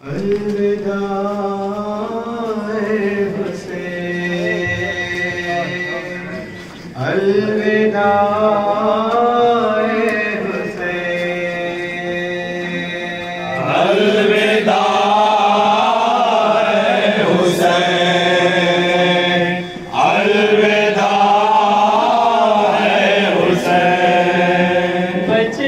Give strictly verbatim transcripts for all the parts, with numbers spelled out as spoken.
अलविदा हुसैन, अलविदा हुसैन, अलविदा हुसैन, अलविदा हुसैन। बचे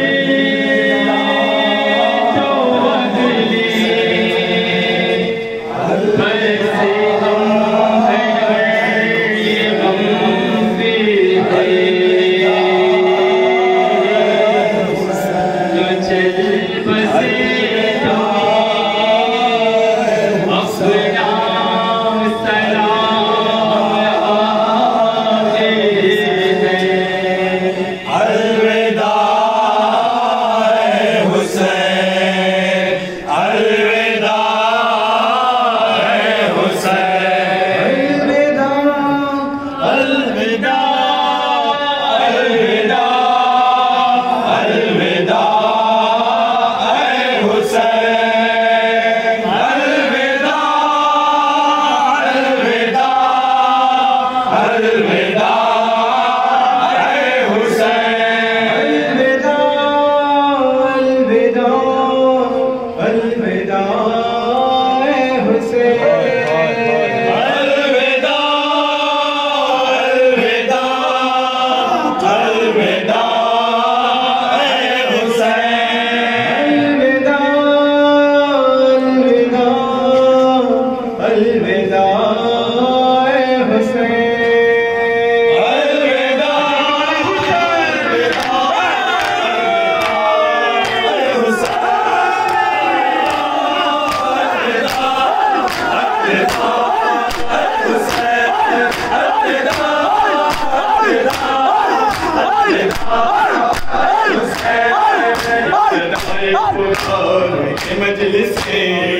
मजलिस से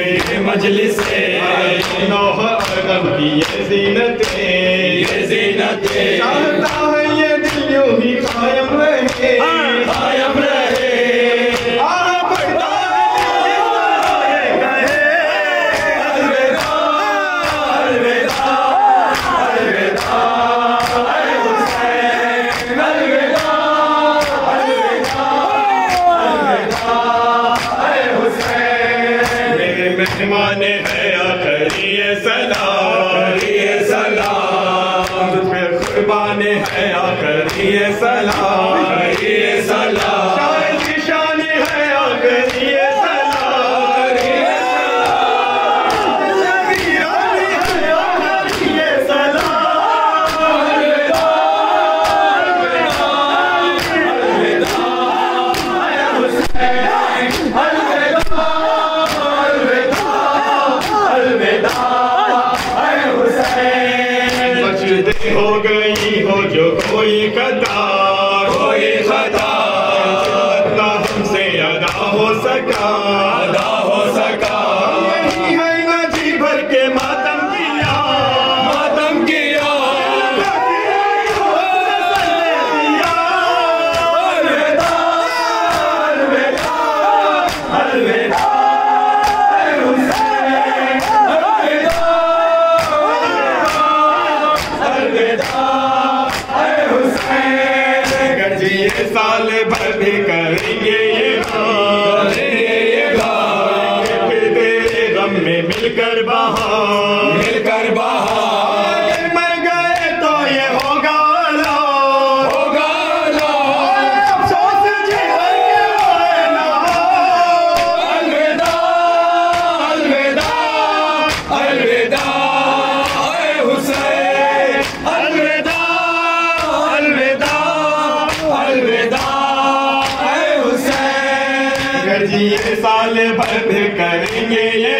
मजलिस से नौह अरब की ये ज़ीनते ये ज़ीनते चाहता है ये दिल यूं ही कायम रहे कायम रहे। आगे बढ़ता है अलविदा अलविदा अलविदा हुसैन अलविदा अलविदा मेहमान है आखिरी सलाम सलाम तुझ पे कुर्बान है आखिरी सलाम सलाम शान की शान है आखिरी हो गई हो जो कोई खता कोई खता ना हमसे अदा हो सका अदा हो सका यही है ना जी भर के मातम किया मातम किया अलविदा अलविदा अलविदा ये साल भर भी करेंगे ये गान ये गान फिर तेरे गम में मिलकर बहार मिलकर बहार मर गए तो ये होगा ला होगा ला अफसोस जीवन के होए ना अलविदा अलविदा अलविदा हुसैन अलविदा अलविदा अलविदा हुसैन। ये साल भर भी करेंगे ये